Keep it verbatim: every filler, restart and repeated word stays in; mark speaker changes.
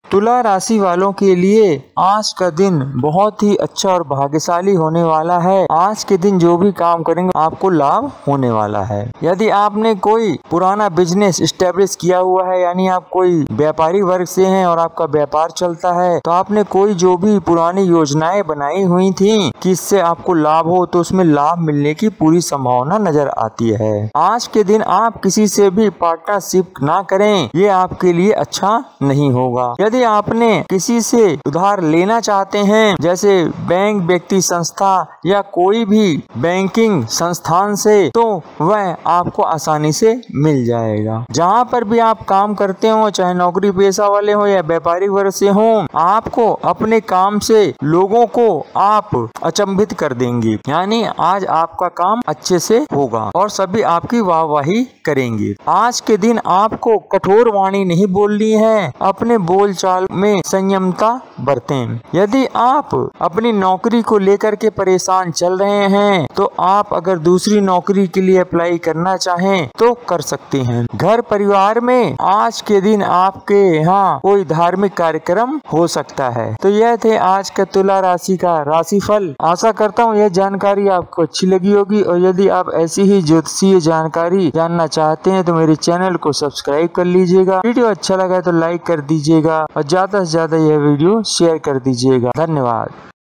Speaker 1: तुला राशि वालों के लिए आज का दिन बहुत ही अच्छा और भाग्यशाली होने वाला है। आज के दिन जो भी काम करेंगे आपको लाभ होने वाला है। यदि आपने कोई पुराना बिजनेस स्टेब्लिश किया हुआ है, यानी आप कोई व्यापारी वर्ग से हैं और आपका व्यापार चलता है, तो आपने कोई जो भी पुरानी योजनाएं बनाई हुई थी कि इससे आपको लाभ हो, तो उसमें लाभ मिलने की पूरी संभावना नजर आती है। आज के दिन आप किसी से भी पार्टनरशिप ना करें, ये आपके लिए अच्छा नहीं होगा। यदि आपने किसी से उधार लेना चाहते हैं, जैसे बैंक, व्यक्ति, संस्था या कोई भी बैंकिंग संस्थान से, तो वह आपको आसानी से मिल जाएगा। जहाँ पर भी आप काम करते हो, चाहे नौकरी पेशा वाले हो या व्यापारिक वर्ग से हो, आपको अपने काम से लोगों को आप अचंभित कर देंगे। यानी आज आपका काम अच्छे से होगा और सभी आपकी वाहवाही करेंगे। आज के दिन आपको कठोर वाणी नहीं बोलनी है, अपने बोलचाल में संयमता बरतें। यदि आप अपनी नौकरी को लेकर के परेशान चल रहे हैं, तो आप अगर दूसरी नौकरी के लिए अप्लाई करना चाहें तो कर सकते हैं। घर परिवार में आज के दिन आपके यहाँ कोई धार्मिक कार्यक्रम हो सकता है। तो यह थे आज का तुला राशि का राशिफल। आशा करता हूँ यह जानकारी आपको अच्छी लगी होगी, और यदि आप ऐसी ही ज्योतिषीय जानकारी जानना चाहते हैं तो मेरे चैनल को सब्सक्राइब कर लीजिएगा। वीडियो अच्छा लगा तो लाइक कर दीजिएगा और ज्यादा से ज्यादा यह वीडियो शेयर कर दीजिएगा। धन्यवाद।